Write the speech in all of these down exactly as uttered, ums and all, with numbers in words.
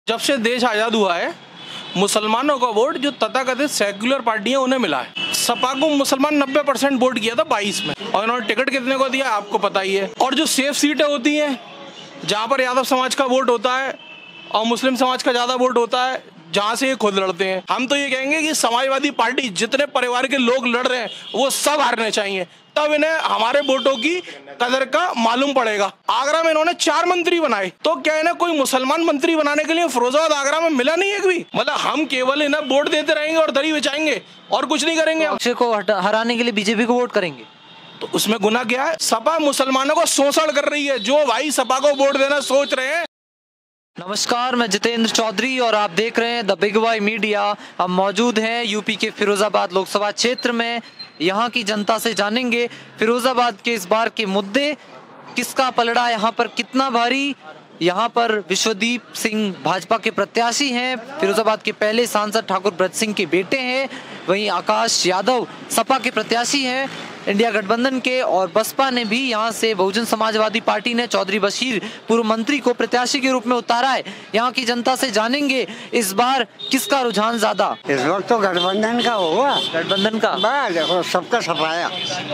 जब से देश आज़ाद हुआ है मुसलमानों का वोट जो तथाकथित सेक्युलर पार्टी है उन्हें मिला है। सपा को मुसलमान नब्बे परसेंट वोट किया था बाईस में, और इन्होंने टिकट कितने को दिया आपको पता ही है। और जो सेफ सीटें होती हैं जहाँ पर यादव समाज का वोट होता है और मुस्लिम समाज का ज़्यादा वोट होता है, जहाँ से ये खुद लड़ते हैं। हम तो ये कहेंगे कि समाजवादी पार्टी जितने परिवार के लोग लड़ रहे हैं वो सब हारने चाहिए, तब इन्हें हमारे वोटों की कदर का मालूम पड़ेगा। आगरा में इन्होंने चार मंत्री बनाए, तो क्या इन्हें कोई मुसलमान मंत्री बनाने के लिए फिरोजाबाद आगरा में मिला नहीं है भी? मतलब हम केवल इन्हें वोट देते रहेंगे और दरी बिछाएंगे और कुछ नहीं करेंगे। अक्षय को हराने के लिए बीजेपी को वोट करेंगे तो उसमें गुनाह क्या है? सपा मुसलमानों को शोषण कर रही है, जो भाई सपा को वोट देना सोच रहे हैं। नमस्कार, मैं जितेंद्र चौधरी और आप देख रहे हैं द बिग वाई मीडिया। हम मौजूद हैं यूपी के फिरोजाबाद लोकसभा क्षेत्र में। यहाँ की जनता से जानेंगे फिरोजाबाद के इस बार के मुद्दे, किसका पलड़ा यहाँ पर कितना भारी। यहाँ पर विश्वदीप सिंह भाजपा के प्रत्याशी हैं, फिरोजाबाद के पहले सांसद ठाकुर ब्रज सिंह के बेटे हैं। वहीं आकाश यादव सपा के प्रत्याशी हैं इंडिया गठबंधन के, और बसपा ने भी यहाँ से बहुजन समाजवादी पार्टी ने चौधरी बशीर पूर्व मंत्री को प्रत्याशी के रूप में उतारा है। यहाँ की जनता से जानेंगे इस बार किसका रुझान ज्यादा। इस वक्त तो गठबंधन का होगा। गठबंधन का बस देखो सबका सफाया।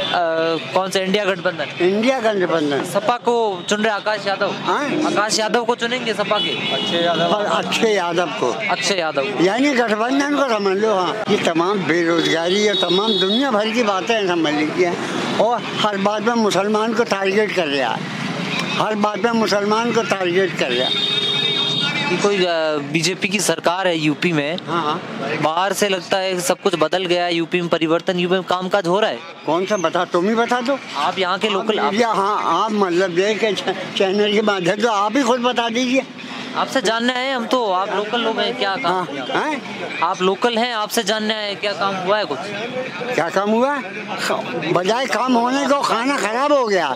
कौन सा? इंडिया गठबंधन। इंडिया गठबंधन। सपा को चुन रहे आकाश यादव। आकाश यादव को चुनेंगे सपा के? अक्षय यादव। अक्षय यादव को। अक्षय यादव यानी गठबंधन को समझ लो। हाँ, ये तमाम बेरोजगारी और तमाम दुनिया भर की बातें समझ लीजिए, और हर बात में मुसलमान को टारगेट कर रहा है। हर बात में मुसलमान को टारगेट कर रहा है। कि कोई बीजेपी की सरकार है यूपी में। हाँ। बाहर से लगता है सब कुछ बदल गया है, यूपी में परिवर्तन, यूपी में कामकाज हो रहा है। कौन सा बता, तुम ही बता दो। आप यहाँ के लोकल। हाँ, आप मतलब देख के चैनल के माध्यम से आप ही खुद बता दीजिए। आपसे जानने आए हम तो, आप लोकल लोग हैं, क्या काम है? आप लोकल हैं, आपसे जानने आए, क्या काम हुआ है? कुछ क्या काम हुआ? बजाय काम होने को खाना खराब हो गया।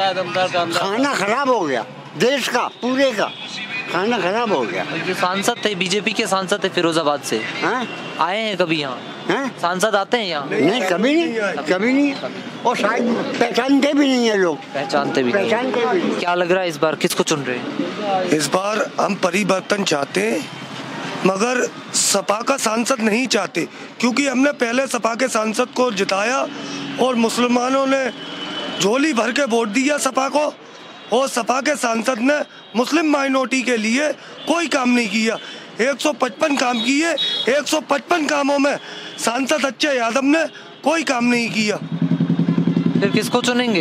खाना खराब हो गया, देश का पूरे का खाना खराब हो गया। ये सांसद थे, बीजेपी के सांसद थे फिरोजाबाद से। है? आए हैं कभी यहाँ? सांसद आते हैं यहाँ? नहीं, कभी नहीं, कभी नहीं। और शायद पहचानते भी नहीं है लोग। पहचानते भी पहचानते भी नहीं। क्या लग रहा है इस बार किसको चुन रहे हैं? इस बार हम परिवर्तन चाहते हैं, मगर सपा का सांसद नहीं चाहते, क्योंकि हमने पहले सपा के सांसद को जिताया और मुसलमानों ने झोली भर के वोट दिया सपा को, और सपा के सांसद ने मुस्लिम माइनॉरिटी के लिए कोई काम नहीं किया। एक सौ पचपन काम किए, एक सौ पचपन कामों में सांसद अक्षय यादव ने कोई काम नहीं किया। फिर किसको चुनेंगे?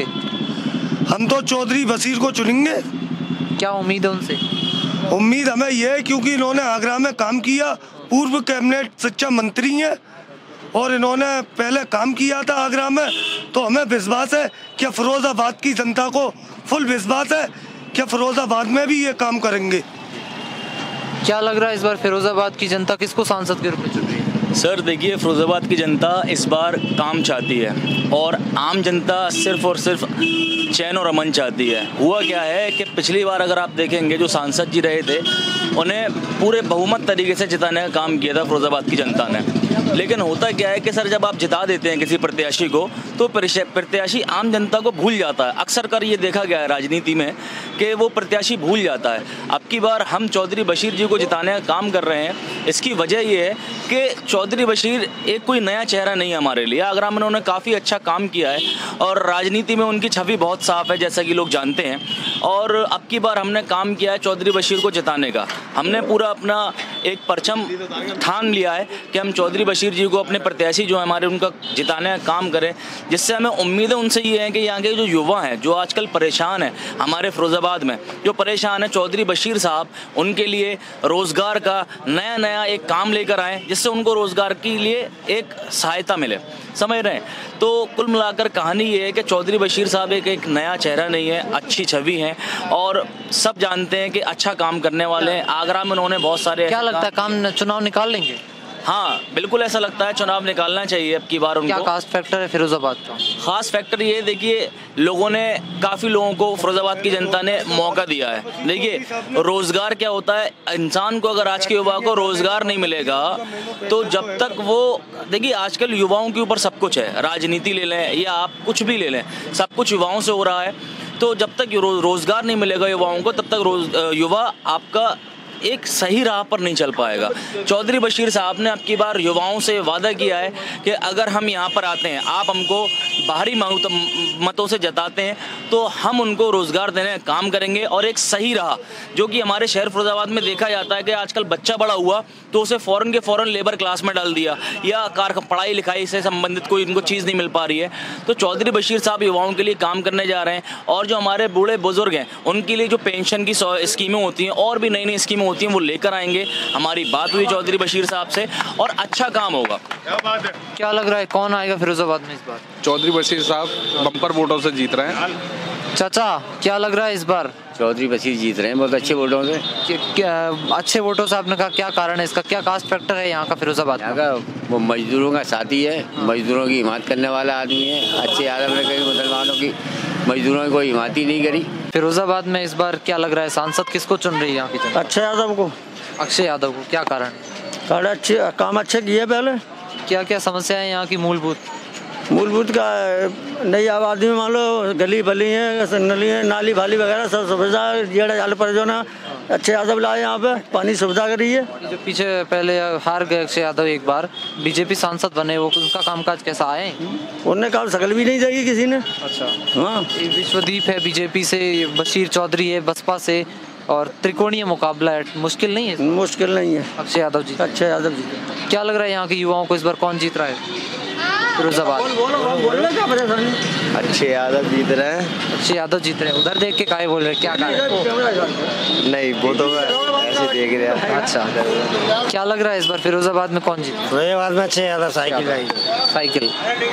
हम तो चौधरी बशीर को चुनेंगे। क्या उम्मीद है उनसे? उम्मीद हमें यह है क्योंकि इन्होंने आगरा में काम किया, पूर्व कैबिनेट शिक्षा मंत्री हैं और इन्होंने पहले काम किया था आगरा में, तो हमें विश्वास है कि फिरोजाबाद की जनता को फुल विश्वास है कि फिरोजाबाद में भी ये काम करेंगे। क्या लग रहा है इस बार फिरोजाबाद की जनता किसको सांसद के रूप में चुन रही है? सर देखिए, फिरोजाबाद की जनता इस बार काम चाहती है और आम जनता सिर्फ और सिर्फ चैन और अमन चाहती है। हुआ क्या है कि पिछली बार अगर आप देखेंगे जो सांसद जी रहे थे उन्हें पूरे बहुमत तरीके से जिताने का काम किया था फिरोजाबाद की जनता ने। लेकिन होता क्या है कि सर जब आप जिता देते हैं किसी प्रत्याशी को तो प्रत्याशी आम जनता को भूल जाता है। अक्सर कर ये देखा गया है राजनीति में कि वो प्रत्याशी भूल जाता है। अब की बार हम चौधरी बशीर जी को जिताने का काम कर रहे हैं। इसकी वजह ये है कि चौधरी बशीर एक कोई नया चेहरा नहीं है हमारे लिए। आगरा में उन्होंने काफ़ी अच्छा काम किया है और राजनीति में उनकी छवि बहुत साफ है, जैसा कि लोग जानते हैं। और अब की बार हमने काम किया है चौधरी बशीर को जिताने का। हमने पूरा अपना एक परचम ठान लिया है कि हम चौधरी बशीर जी को अपने प्रत्याशी जो है हमारे उनका जिताने का काम करें, जिससे हमें उम्मीद है उनसे ये है कि यहाँ के जो युवा हैं जो आजकल परेशान हैं हमारे फिरोजाबाद में जो परेशान है, चौधरी बशीर साहब उनके लिए रोज़गार का नया नया एक काम लेकर आए जिससे उनको रोज़गार के लिए एक सहायता मिले। समझ रहे हैं? तो कुल मिलाकर कहानी ये है कि चौधरी बशीर साहब एक एक नया चेहरा नहीं है, अच्छी छवि है और सब जानते हैं कि अच्छा काम करने वाले हैं। आगरा में उन्होंने बहुत सारे। क्या लगता है काम चुनाव निकाल लेंगे? हाँ बिल्कुल ऐसा लगता है, चुनाव निकालना चाहिए अब की बार उनको। क्या खास फैक्टर है फिरोजाबाद का? खास फैक्टर ये देखिए, लोगों ने काफ़ी लोगों को फिरोजाबाद की जनता ने मौका दिया है। देखिए रोज़गार क्या होता है, इंसान को अगर आज के युवा को रोज़गार नहीं मिलेगा तो जब तक वो, देखिए आजकल युवाओं के ऊपर सब कुछ है, राजनीति ले लें या आप कुछ भी ले लें, सब कुछ युवाओं से हो रहा है। तो जब तक रोज़गार नहीं मिलेगा युवाओं को तब तक युवा आपका एक सही राह पर नहीं चल पाएगा। चौधरी बशीर साहब ने अब की बार युवाओं से वादा किया है कि अगर हम यहाँ पर आते हैं, आप हमको बाहरी मतों से जताते हैं, तो हम उनको रोज़गार देने का काम करेंगे और एक सही राह, जो कि हमारे शहर फिरोजाबाद में देखा जाता है कि आजकल बच्चा बड़ा हुआ तो उसे फ़ौरन के फ़ौरन लेबर क्लास में डाल दिया, या कार पढ़ाई लिखाई से संबंधित कोई इनको चीज़ नहीं मिल पा रही है। तो चौधरी बशीर साहब युवाओं के लिए काम करने जा रहे हैं, और जो हमारे बूढ़े बुजुर्ग हैं उनके लिए जो पेंशन की स्कीमें होती हैं और भी नई नई स्कीमें होती हैं वो लेकर आएंगे। हमारी बात हुई चौधरी बशीर साहब से और अच्छा काम होगा। क्या बात है, क्या लग रहा है कौन आएगा फिरोजाबाद में इस बार? चौधरी बशीर साहब बम्पर वोटों से जीत रहे हैं। चाचा क्या लग रहा है इस बार? चौधरी बशीर जीत रहे हैं बहुत अच्छे वोटों से। कि, क्या अच्छे वोटों से? आपने कहा क्या कारण है इसका, क्या कास्ट फैक्टर है यहाँ का फिरोजाबाद यहाँ का? वो मजदूरों का साथी है, मजदूरों की हिमायत करने वाला आदमी है। अच्छे आदम ने कहीं मुसलमानों की मजदूरों की कोई हिमायत ही नहीं करी। फिरोजाबाद में इस बार क्या लग रहा है, सांसद किसको चुन रही है यहाँ की जनता? अक्षय यादव को। अक्षय यादव को, क्या कारण? कारण अच्छे काम अच्छे किए पहले। क्या क्या समस्या है यहाँ की मूलभूत? मूलभूत का नई आबादी में मान लो गली बली है, नली है, नाली भाली वगैरह सब सुविधा जेड़ा जाल पर जो ना अच्छे यादव लाए यहाँ पे पानी सुविधा करी है। जो पीछे पहले हार गए अक्षय यादव एक बार, बीजेपी सांसद बने, वो उनका कामकाज कैसा आए? उन्होंने काम शकल भी नहीं देगी किसी ने। अच्छा हाँ, विश्वदीप है बीजेपी से, बशीर चौधरी है बसपा से, और त्रिकोणीय मुकाबला है, मुश्किल नहीं है? मुश्किल नहीं है। अक्षय यादव जी, अक्षय यादव जी। क्या लग रहा है यहाँ के युवाओं को इस बार कौन जीत रहा है फिरोजाबाद? अच्छे यादव जीत रहे हैं। अक्षय यादव जीत रहे हैं। उधर देख के काहे बोल रहे हैं, क्या कहा? नहीं वो तो ऐसे देख रहे हैं। अच्छा, क्या लग रहा है इस बार फिरोजाबाद में कौन जीत? फिरोजाबाद में अच्छे यादव साइकिल आई। साइकिल।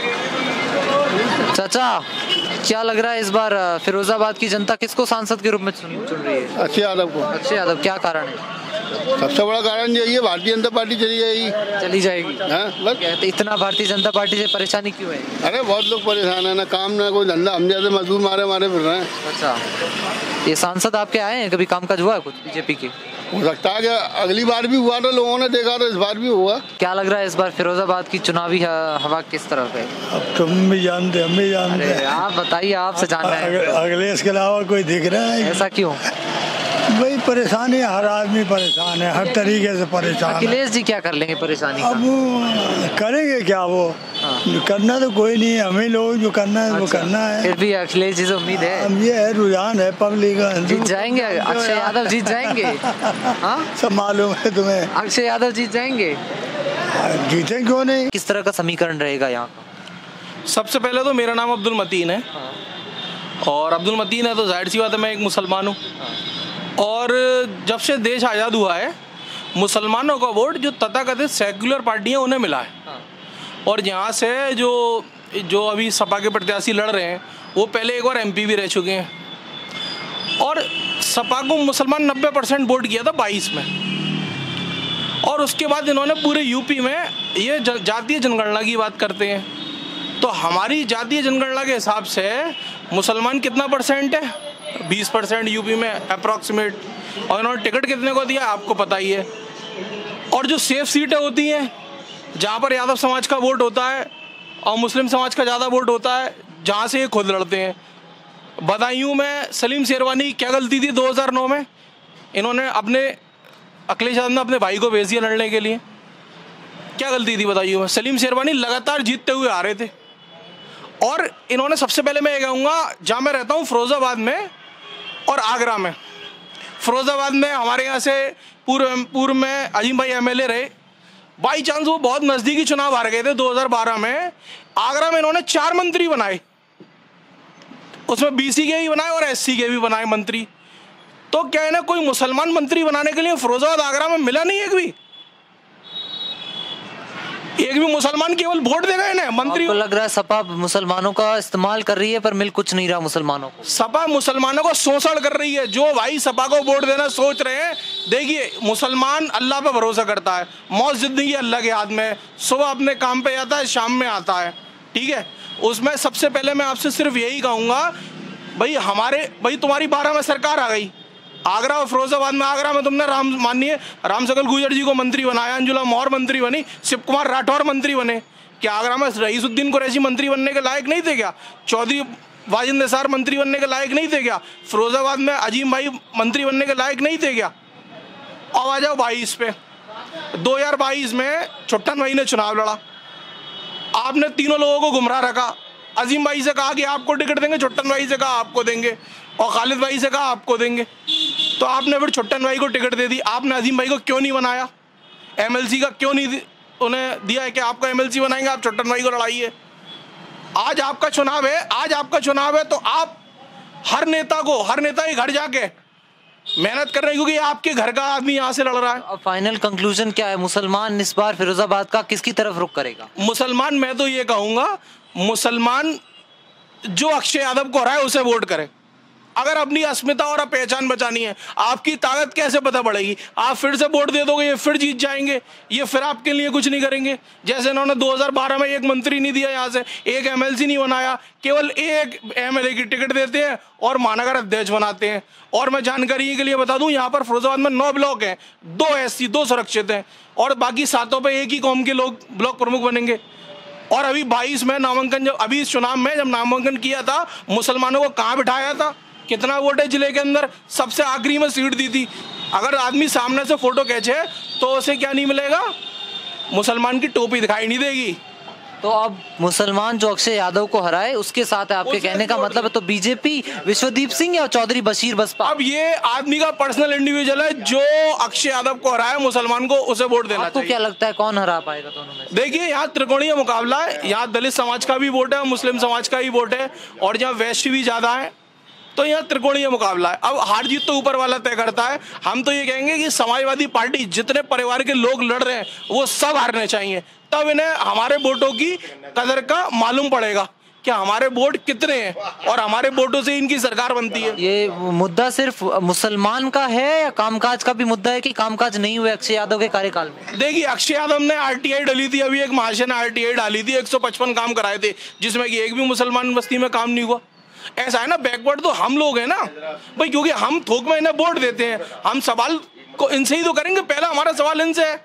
चाचा क्या लग रहा है इस बार फिरोजाबाद की जनता किसको सांसद के रूप में चुन चुन रही है? अक्षय यादव को। अक्षय यादव, क्या कारण है? सबसे बड़ा कारण यही है, भारतीय जनता पार्टी चली जाएगी। चली जाएगी? हाँ, बस। तो इतना भारतीय जनता पार्टी से परेशानी क्यों है? अरे बहुत लोग परेशान है, ना काम ना कोई धंधा, हम जैसे मजदूर मारे मारे फिर रहे हैं। अच्छा, ये सांसद आपके आए हैं, कभी कामकाज हुआ है कुछ बीजेपी के? हो सकता है कि अगली बार भी हुआ तो लोगों ने देखा, तो इस बार भी हुआ। क्या लग रहा है इस बार फिरोजाबाद की चुनावी हवा किस तरफ है? अब तुम भी जानते, हम भी जानते। अरे आप बताइए, आपसे जानना है। अखिलेश के अलावा कोई दिख रहा है? ऐसा क्यों? भाई परेशानी, हर आदमी परेशान है, हर तरीके से परेशान है। अखिलेश जी क्या कर लेंगे परेशानी? अब वो करेंगे क्या? वो हाँ। करना तो कोई नहीं है, हमें लोग जो करना है। अच्छा, वो करना है। फिर भी अखिलेश जी से उम्मीद है? अब ये है, रुझान है पब्लिक का। जीत जाएंगे अक्षय यादव, जीत जाएंगे। हाँ, सब मालूम है तुम्हें। अक्षय यादव जीत जाएंगे? जीते क्यों नहीं? किस तरह का समीकरण रहेगा यहाँ का? सबसे पहले तो मेरा नाम अब्दुल मतीन है, और अब्दुल मतीन है तो जाहिर सी बात है मैं एक मुसलमान हूँ, और जब से देश आज़ाद हुआ है मुसलमानों का वोट जो तथाकथित सेक्युलर पार्टी हैं उन्हें मिला है। और यहाँ से जो जो अभी सपा के प्रत्याशी लड़ रहे हैं वो पहले एक बार एमपी भी रह चुके हैं, और सपा को मुसलमान नब्बे परसेंट वोट किया था बाईस में, और उसके बाद इन्होंने पूरे यूपी में ये जातीय जनगणना की बात करते हैं। तो हमारी जातीय जनगणना के हिसाब से मुसलमान कितना परसेंट है? बीस परसेंट यूपी में अप्रॉक्सीमेट, और इन्होंने टिकट कितने को दिया आपको पता ही है। और जो सेफ सीटें होती हैं जहाँ पर यादव समाज का वोट होता है और मुस्लिम समाज का ज़्यादा वोट होता है, जहाँ से ये खुद लड़ते हैं। बदायूं में सलीम शेरवानी की क्या गलती थी? दो हज़ार नौ में इन्होंने अपने अखिलेश यादव ने अपने भाई को भेज दिया लड़ने के लिए। क्या गलती थी बदायूं में? सलीम शेरवानी लगातार जीतते हुए आ रहे थे। और इन्होंने सबसे पहले मैं ये कहूँगा, जहाँ मैं रहता हूँ फिरोजाबाद में और आगरा में, फिरोजाबाद में हमारे यहाँ से पूर्व पूर्व में अजीम भाई एमएलए रहे, बाई चांस वो बहुत नज़दीकी चुनाव हार गए थे दो हज़ार बारह में। आगरा में इन्होंने चार मंत्री बनाए, उसमें बीसी के भी बनाए और एससी के भी बनाए मंत्री। तो क्या है ना, कोई मुसलमान मंत्री बनाने के लिए फिरोजाबाद आगरा में मिला नहीं, एक भी एक भी मुसलमान केवल वोट दे गए ना मंत्री। आपको लग रहा है सपा मुसलमानों का इस्तेमाल कर रही है पर मिल कुछ नहीं रहा मुसलमानों को? सपा मुसलमानों को शोषण कर रही है। जो भाई सपा को वोट देना सोच रहे हैं, देखिए मुसलमान अल्लाह पे भरोसा करता है, मौत जिंदगी अल्लाह के हाथ में, सुबह अपने काम पे जाता है, शाम में आता है, ठीक है। उसमें सबसे पहले मैं आपसे सिर्फ यही कहूँगा, भाई हमारे भाई तुम्हारी बारह में सरकार आ गई, आगरा और फिरोजाबाद में, आगरा में तुमने राम माननीय राम सकल गुर्जर जी को मंत्री बनाया, अंजुला मौर्य मंत्री बनी, शिव कुमार राठौर मंत्री बने। क्या आगरा में रईसुद्दीन कुरैशी मंत्री बनने के लायक नहीं थे क्या? चौधरी वाजिद निसार मंत्री बनने के लायक नहीं थे क्या? फिरोजाबाद में अजीम भाई मंत्री बनने के लायक नहीं थे क्या? अब आ जाओ बाईस पे। दो हज़ार बाईस में छुट्टन भाई ने चुनाव लड़ा, आपने तीनों लोगों को गुमराह रखा। अजीम भाई से कहा कि आपको टिकट देंगे, छुट्टन भाई से कहा आपको देंगे, और खालिद भाई से कहा आपको देंगे। तो आपने फिर छुट्टन भाई को टिकट दे दी। आपने अजीम भाई को क्यों नहीं बनाया, एमएलसी का क्यों नहीं उन्हें दिया है कि आपको एमएलसी बनाएंगे, आप छुट्टन भाई को लड़ाइए। आज आपका चुनाव है, आज आपका चुनाव है, तो आप हर नेता को, हर नेता के घर जाके मेहनत कर रहे हैं, क्योंकि आपके घर का आदमी यहाँ से लड़ रहा है। अब फाइनल कंक्लूजन क्या है, मुसलमान इस बार फिरोजाबाद का किसकी तरफ रुख करेगा? मुसलमान, मैं तो ये कहूँगा मुसलमान जो अक्षय यादव को हराए उसे वोट करे। अगर अपनी अस्मिता और पहचान बचानी है, आपकी ताकत कैसे पता पड़ेगी? आप फिर से वोट दे दोगे, ये फिर जीत जाएंगे, ये फिर आपके लिए कुछ नहीं करेंगे। जैसे इन्होंने दो हज़ार बारह में एक मंत्री नहीं दिया, यहाँ से एक एमएलसी नहीं बनाया, केवल एक एमएलए की टिकट देते हैं और महानगर अध्यक्ष बनाते हैं। और मैं जानकारी के लिए बता दूं, यहाँ पर फिरोजाबाद में नौ ब्लॉक हैं, दो एससी, दो सुरक्षित हैं, और बाकी सातों पे एक ही कौम के लोग ब्लॉक प्रमुख बनेंगे। और अभी बाईस में नामांकन, जब अभी इस चुनाव में जब नामांकन किया था, मुसलमानों को कहाँ बिठाया था, कितना वोट है जिले के अंदर, सबसे आखिरी में सीट दी थी। अगर आदमी सामने से फोटो खींचे तो उसे क्या नहीं मिलेगा, मुसलमान की टोपी दिखाई नहीं देगी। तो अब मुसलमान जो अक्षय यादव को हराए उसके साथ है आपके कहने का मतलब है, तो बीजेपी विश्वदीप सिंह या चौधरी बशीर बसपा? अब ये आदमी का पर्सनल इंडिविजुअल है, जो अक्षय यादव को हराए मुसलमान को उसे वोट देना चाहिए। आपको क्या लगता है कौन हरा पाएगा दोनों में? देखिए, यहाँ त्रिकोणीय मुकाबला है, यहाँ दलित समाज का भी वोट है, मुस्लिम समाज का भी वोट है, और जहाँ वैश्य भी ज्यादा है, तो यहाँ त्रिकोणीय मुकाबला है। अब हार जीत तो ऊपर वाला तय करता है। हम तो ये कहेंगे कि समाजवादी पार्टी जितने परिवार के लोग लड़ रहे हैं वो सब हारने चाहिए, तब इन्हें हमारे वोटों की कदर का मालूम पड़ेगा कि हमारे वोट कितने हैं, और हमारे वोटों से इनकी सरकार बनती है। ये मुद्दा सिर्फ मुसलमान का है या कामकाज का भी मुद्दा है कि कामकाज नहीं हुए अक्षय यादव के कार्यकाल में? देखिए, अक्षय यादव ने आरटीआई डाली थी, अभी एक महाशय ने आरटीआई डाली थी, एक सौ पचपन काम कराए थे, जिसमें कि एक भी मुसलमान बस्ती में काम नहीं हुआ। ऐसा है ना, बैकवर्ड तो हम लोग हैं ना भाई, क्योंकि हम थोक में इन्हें वोट देते हैं। हम सवाल को इनसे ही तो करेंगे, पहला हमारा सवाल इनसे है।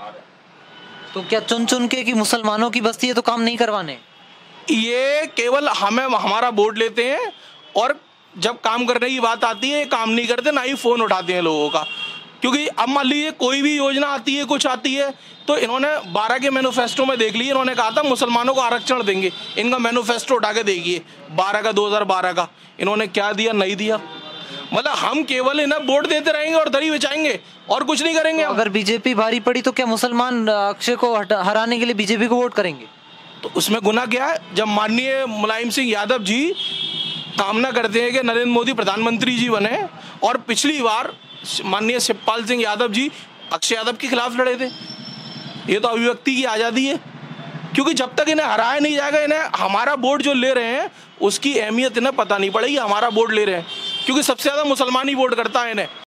तो क्या चुन चुन के कि मुसलमानों की बस्ती है तो काम नहीं करवाने? ये केवल हमें हमारा वोट लेते हैं, और जब काम करने की बात आती है काम नहीं करते, ना ही फोन उठाते हैं लोगों का। क्योंकि अब मान लीजिए कोई भी योजना आती है, कुछ आती है, तो इन्होंने बारह के मैनिफेस्टो में देख ली, इन्होंने कहा था मुसलमानों को आरक्षण देंगे। इनका मैनिफेस्टो उठा के देखिए, बारह का, दो हज़ार बारह का, इन्होंने क्या दिया, नहीं दिया। मतलब हम केवल इन्हें वोट देते रहेंगे और दरी बिछाएंगे और कुछ नहीं करेंगे। तो अगर बीजेपी भारी पड़ी तो क्या मुसलमान अक्षय को हराने के लिए बीजेपी को वोट करेंगे? तो उसमें गुनाह क्या है? जब माननीय मुलायम सिंह यादव जी कामना करते हैं कि नरेंद्र मोदी प्रधानमंत्री जी बने, और पिछली बार माननीय शिवपाल सिंह यादव जी अक्षय यादव के खिलाफ लड़े थे, ये तो अभिव्यक्ति की आज़ादी है। क्योंकि जब तक इन्हें हराया नहीं जाएगा, इन्हें हमारा वोट जो ले रहे हैं उसकी अहमियत इन्हें पता नहीं पड़ेगी, हमारा वोट ले रहे हैं, क्योंकि सबसे ज़्यादा मुसलमान ही वोट करता है इन्हें।